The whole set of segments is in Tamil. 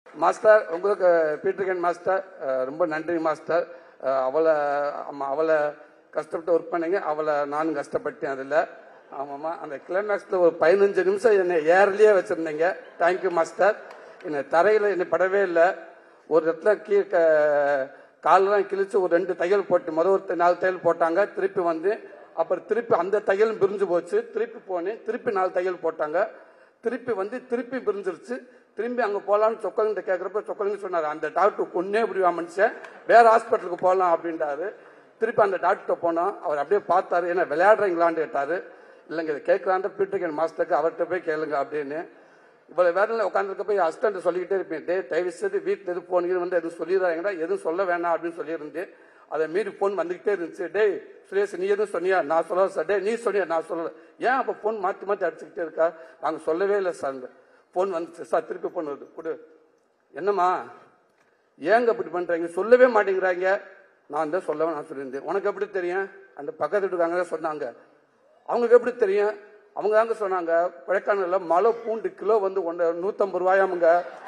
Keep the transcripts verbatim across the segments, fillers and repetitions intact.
மாஸ்டர் உங்களுக்கு பீட்டர்கன் மாஸ்டர் ரொம்ப நன்றி மாஸ்டர். அவளை அவளை கஷ்டப்பட்டு ஒர்க் பண்ணீங்க, அவளை நானும் கஷ்டப்பட்டேன் அதில். ஆமாம்மா, அந்த கிளைமேக்ஸில் ஒரு பதினஞ்சு நிமிஷம் என்னை ஏர்லியே வச்சுருந்தீங்க. Thank you master. என்னை தரையில் என்னை படவே இல்லை. ஒரு இடத்துல கீ காலெல்லாம் கிழிச்சு ஒரு ரெண்டு தையல் போட்டு மொதல் ஒரு நாலு தையல் போட்டாங்க. திருப்பி வந்து அப்புறம் திருப்பி அந்த தையலும் பிரிஞ்சு போச்சு. திருப்பி போனேன், திருப்பி நாலு தையல் போட்டாங்க. திருப்பி வந்து திருப்பி பிரிஞ்சிருச்சு. திரும்பி அங்கே போகலான்னு சொக்கலிங்கிட்ட கேட்குறப்ப சொக்கலிங்க சொன்னார், அந்த டாக்டர் கொன்னே இப்படிவா மனுஷன், வேற ஹாஸ்பிட்டலுக்கு போகலாம் அப்படின்றாரு. திருப்பி அந்த டாக்டர்கிட்ட போனோம். அவர் அப்படியே பார்த்தாரு, என்ன விளையாடுறீங்களான்னு கேட்டாரு. இல்லைங்க இதை கேட்கலான்ட்டு பீட்டர்கன் மாஸ்டருக்கு அவர்கிட்ட போய் கேளுங்க அப்படின்னு. இவ்வளோ வேற உட்காந்துருக்க போய் அசிஸ்டன்ட் சொல்லிக்கிட்டே இருப்பேன், டே தயவு செய்து வீட்டில் எது போனீங்கன்னு வந்து எதுவும் சொல்லிடுறாங்கடா, எதுவும் சொல்ல வேணாம் அப்படின்னு சொல்லியிருந்தேன். அதை மீறி போன் வந்துகிட்டே இருந்துச்சு. டே சுரேஷ் நீ எதுவும் சொன்னியா? நான் சொல்ல சார். டே நீ சொன்னியா? நான் சொல்லலை. ஏன் அப்போ போன் மாற்றி மாற்றி அடிச்சுக்கிட்டே இருக்கா? நாங்கள் சொல்லவே இல்லை சார். போன் வந்துச்சு சார், திருப்பி போன் வருது கொடு. என்னம்மா ஏங்க அப்படி பண்றீங்க? சொல்லவே மாட்டேங்கிறாங்க. நான் தான் சொல்லவே நான் சொல்லியிருந்தேன். உனக்கு எப்படி தெரியும்? அந்த பக்கத்து வீட்டுக்காங்க சொன்னாங்க. அவங்களுக்கு எப்படி தெரியும்? அவங்க தாங்க சொன்னாங்க, கொடைக்கானல்ல மலை பூண்டு கிலோ வந்து ஒன்று நூற்றம்பது ரூபாயாமுங்க,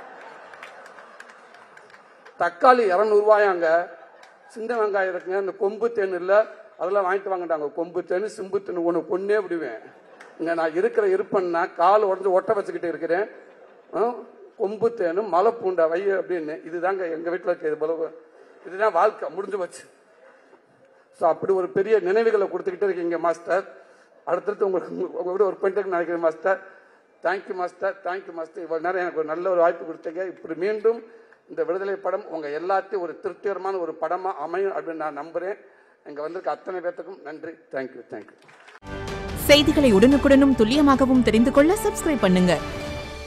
தக்காளி இரநூறு ரூபாயாங்க, சின்ன வெங்காயம் இருக்குங்க, இந்த கொம்பு தேன் இல்லை அதெல்லாம் வாங்கிட்டு வாங்கிட்டாங்க. கொம்பு தேன் சிம்பு தேன் ஒன்று கொன்னே விடுவேன். இங்கே நான் இருக்கிற இருப்பேன்னா கால் உடஞ்சி ஒட்ட வச்சுக்கிட்டு இருக்கிறேன். கொம்பு தேனும் மலை பூண்டை வை அப்படின்னு. இதுதாங்க எங்கள் வீட்டில் இருக்க இது. இதுதான் வாழ்க்கை முடிஞ்சு போச்சு. ஸோ அப்படி ஒரு பெரிய நினைவுகளை கொடுத்துக்கிட்டே இருக்கீங்க மாஸ்டர். அடுத்தடுத்து உங்களுக்கு உங்களோட ஒர்க் பண்ணிட்டு நினைக்கிறேன் master. Thank you master, thank you master. இவ்வளோ நேரம் எனக்கு ஒரு நல்ல ஒரு வாய்ப்பு கொடுத்தீங்க. இப்படி மீண்டும் இந்த விடுதலை படம் உங்கள் எல்லாத்தையும் ஒரு திருப்திகரமான ஒரு படமாக அமையும் அப்படின்னு நான் நம்புகிறேன். இங்கே வந்திருக்க அத்தனை பேர்த்துக்கும் நன்றி. Thank you thank you. செய்திகளை உடனுக்குடனும் துல்லியமாகவும் தெரிந்து கொள்ள சப்ஸ்கிரைப் பண்ணுங்க.